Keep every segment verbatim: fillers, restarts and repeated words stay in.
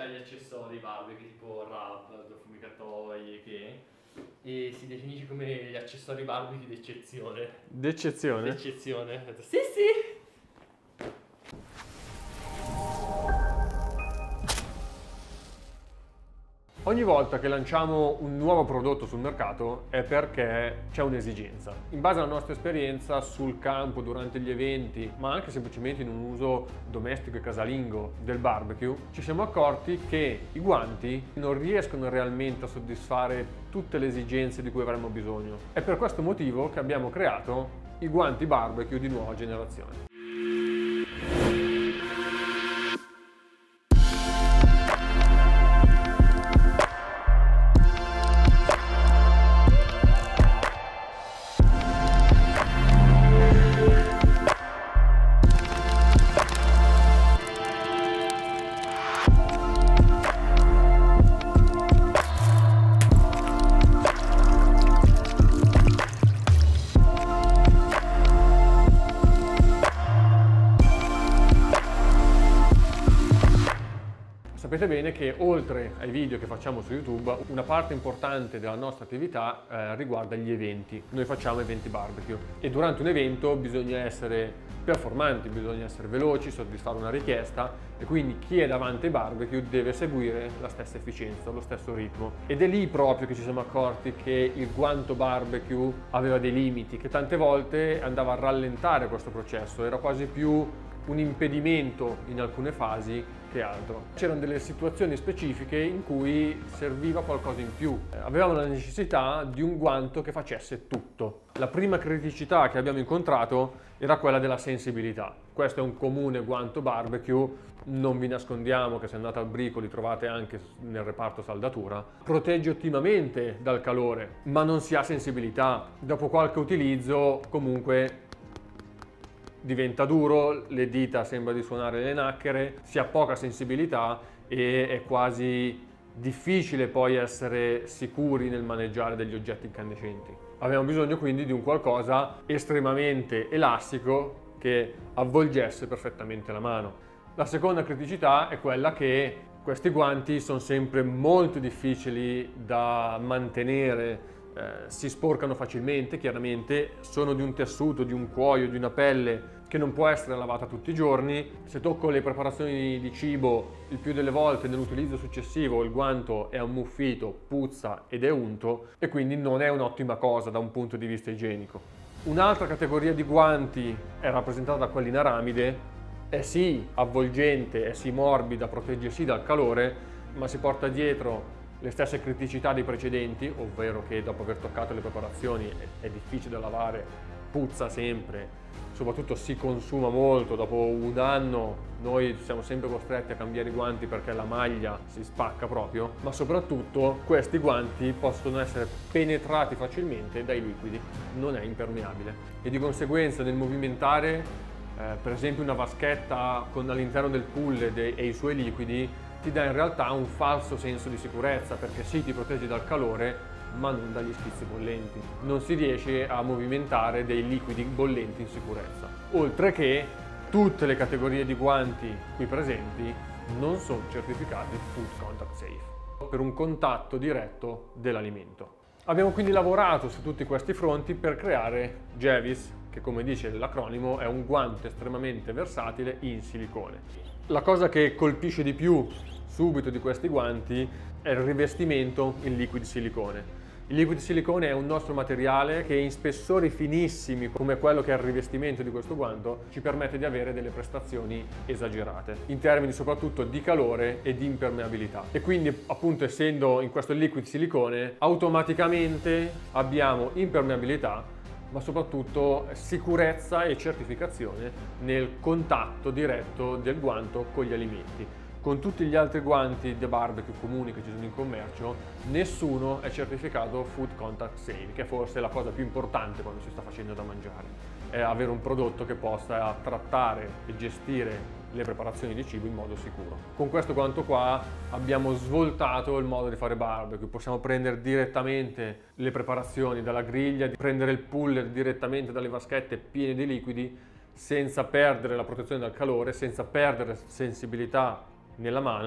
c'ha gli accessori barbecue tipo rub, fumicatoi che e si definisce come gli accessori barbecue d'eccezione. D'eccezione? D'eccezione. Sì, sì. Ogni volta che lanciamo un nuovo prodotto sul mercato è perché c'è un'esigenza. In base alla nostra esperienza sul campo, durante gli eventi, ma anche semplicemente in un uso domestico e casalingo del barbecue, ci siamo accorti che i guanti non riescono realmente a soddisfare tutte le esigenze di cui avremmo bisogno. È per questo motivo che abbiamo creato i guanti barbecue di nuova generazione. Sapete bene che oltre ai video che facciamo su YouTube, una parte importante della nostra attività eh, riguarda gli eventi. Noi facciamo eventi barbecue e durante un evento bisogna essere performanti, bisogna essere veloci, soddisfare una richiesta e quindi chi è davanti ai barbecue deve seguire la stessa efficienza, lo stesso ritmo. Ed è lì proprio che ci siamo accorti che il guanto barbecue aveva dei limiti, che tante volte andava a rallentare questo processo, era quasi più un impedimento in alcune fasi che altro. C'erano delle situazioni specifiche in cui serviva qualcosa in più. Avevamo la necessità di un guanto che facesse tutto. La prima criticità che abbiamo incontrato era quella della sensibilità. Questo è un comune guanto barbecue, non vi nascondiamo che se andate al Bricoli trovate anche nel reparto saldatura. Protegge ottimamente dal calore, ma non si ha sensibilità. Dopo qualche utilizzo comunque diventa duro, le dita sembra di suonare le nacchere, si ha poca sensibilità e è quasi difficile poi essere sicuri nel maneggiare degli oggetti incandescenti. Abbiamo bisogno quindi di un qualcosa estremamente elastico che avvolgesse perfettamente la mano. La seconda criticità è quella che questi guanti sono sempre molto difficili da mantenere. Eh, si sporcano facilmente, chiaramente sono di un tessuto, di un cuoio, di una pelle che non può essere lavata tutti i giorni. Se tocco le preparazioni di cibo, il più delle volte nell'utilizzo successivo il guanto è ammuffito, puzza ed è unto e quindi non è un'ottima cosa da un punto di vista igienico. Un'altra categoria di guanti è rappresentata da quelli in aramide, è sì avvolgente, è sì morbida, protegge sì dal calore, ma si porta dietro le stesse criticità dei precedenti, ovvero che dopo aver toccato le preparazioni è, è difficile da lavare, puzza sempre, soprattutto si consuma molto. Dopo un anno noi siamo sempre costretti a cambiare i guanti perché la maglia si spacca proprio, ma soprattutto questi guanti possono essere penetrati facilmente dai liquidi, non è impermeabile e di conseguenza nel movimentare eh, per esempio una vaschetta con all'interno del pulled e i suoi liquidi ti dà in realtà un falso senso di sicurezza, perché sì, ti proteggi dal calore, ma non dagli schizzi bollenti. Non si riesce a movimentare dei liquidi bollenti in sicurezza. Oltre che tutte le categorie di guanti qui presenti non sono certificati Food Contact Safe per un contatto diretto dell'alimento. Abbiamo quindi lavorato su tutti questi fronti per creare Jevis, che come dice l'acronimo è un guanto estremamente versatile in silicone. La cosa che colpisce di più subito di questi guanti è il rivestimento in liquid silicone. Il liquid silicone è un nostro materiale che in spessori finissimi, come quello che è il rivestimento di questo guanto, ci permette di avere delle prestazioni esagerate, in termini soprattutto di calore e di impermeabilità. E quindi, appunto, essendo in questo liquid silicone, automaticamente abbiamo impermeabilità, ma soprattutto sicurezza e certificazione nel contatto diretto del guanto con gli alimenti. Con tutti gli altri guanti da barbecue comuni che ci sono in commercio, nessuno è certificato Food Contact Safe, che forse è la cosa più importante quando si sta facendo da mangiare, è avere un prodotto che possa trattare e gestire le preparazioni di cibo in modo sicuro. Con questo guanto qua abbiamo svoltato il modo di fare barbecue, possiamo prendere direttamente le preparazioni dalla griglia, prendere il puller direttamente dalle vaschette piene di liquidi senza perdere la protezione dal calore, senza perdere sensibilità nella mano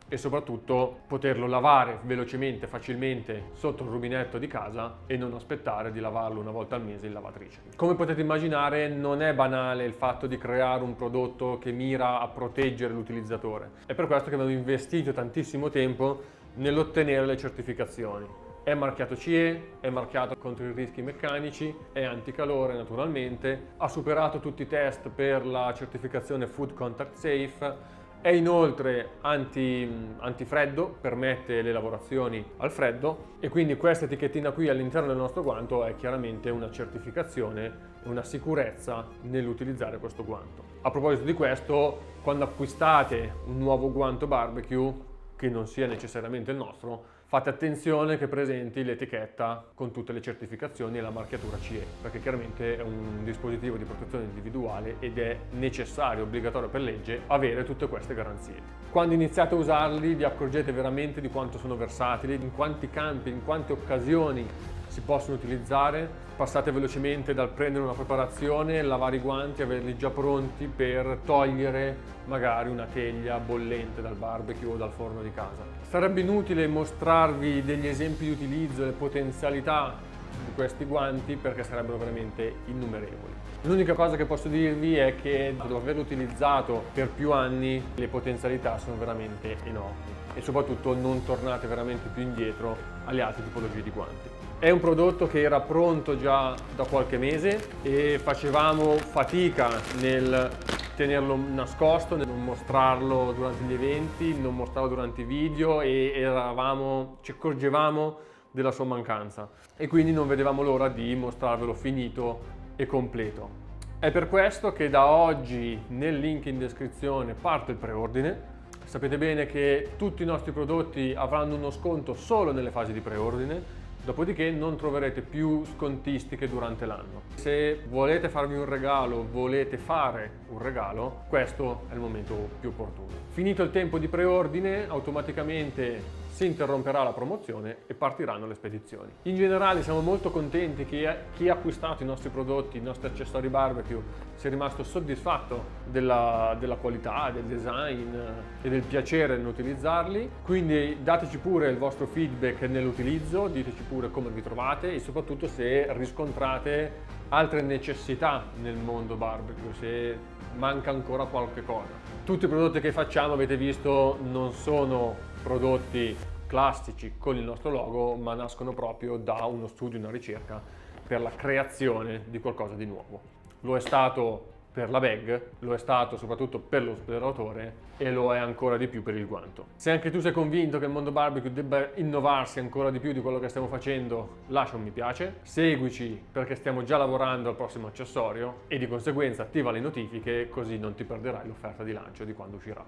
e soprattutto poterlo lavare velocemente, facilmente sotto il rubinetto di casa e non aspettare di lavarlo una volta al mese in lavatrice. Come potete immaginare, non è banale il fatto di creare un prodotto che mira a proteggere l'utilizzatore. È per questo che abbiamo investito tantissimo tempo nell'ottenere le certificazioni. È marchiato C E, è marchiato contro i rischi meccanici, è anticalore naturalmente, ha superato tutti i test per la certificazione Food Contact Safe, è inoltre anti, antifreddo, permette le lavorazioni al freddo e quindi questa etichettina qui all'interno del nostro guanto è chiaramente una certificazione, una sicurezza nell'utilizzare questo guanto. A proposito di questo, quando acquistate un nuovo guanto barbecue, che non sia necessariamente il nostro, fate attenzione che presenti l'etichetta con tutte le certificazioni e la marchiatura C E, perché chiaramente è un dispositivo di protezione individuale ed è necessario, obbligatorio per legge, avere tutte queste garanzie. Quando iniziate a usarli vi accorgete veramente di quanto sono versatili, in quanti campi, in quante occasioni si possono utilizzare. Passate velocemente dal prendere una preparazione, lavare i guanti, averli già pronti per togliere magari una teglia bollente dal barbecue o dal forno di casa. Sarebbe inutile mostrarvi degli esempi di utilizzo, le potenzialità di questi guanti perché sarebbero veramente innumerevoli. L'unica cosa che posso dirvi è che dopo averlo utilizzato per più anni le potenzialità sono veramente enormi e soprattutto non tornate veramente più indietro alle altre tipologie di guanti. È un prodotto che era pronto già da qualche mese e facevamo fatica nel tenerlo nascosto, nel non mostrarlo durante gli eventi, non mostrarlo durante i video e eravamo, ci accorgevamo della sua mancanza e quindi non vedevamo l'ora di mostrarvelo finito e completo. È per questo che da oggi nel link in descrizione parte il preordine. Sapete bene che tutti i nostri prodotti avranno uno sconto solo nelle fasi di preordine. Dopodiché non troverete più scontistiche durante l'anno. Se volete farvi un regalo, volete fare un regalo, questo è il momento più opportuno. Finito il tempo di preordine, automaticamente si interromperà la promozione e partiranno le spedizioni. In generale siamo molto contenti che chi ha acquistato i nostri prodotti, i nostri accessori barbecue, sia rimasto soddisfatto della, della qualità, del design e del piacere nell'utilizzarli. Quindi dateci pure il vostro feedback nell'utilizzo, diteci pure come vi trovate e soprattutto se riscontrate altre necessità nel mondo barbecue, se manca ancora qualche cosa. Tutti i prodotti che facciamo, avete visto, non sono prodotti classici con il nostro logo, ma nascono proprio da uno studio, una ricerca per la creazione di qualcosa di nuovo. Lo è stato per la bag, lo è stato soprattutto per lo spoileratore e lo è ancora di più per il guanto. Se anche tu sei convinto che il mondo barbecue debba innovarsi ancora di più di quello che stiamo facendo, lascia un mi piace, seguici perché stiamo già lavorando al prossimo accessorio e di conseguenza attiva le notifiche così non ti perderai l'offerta di lancio di quando uscirà.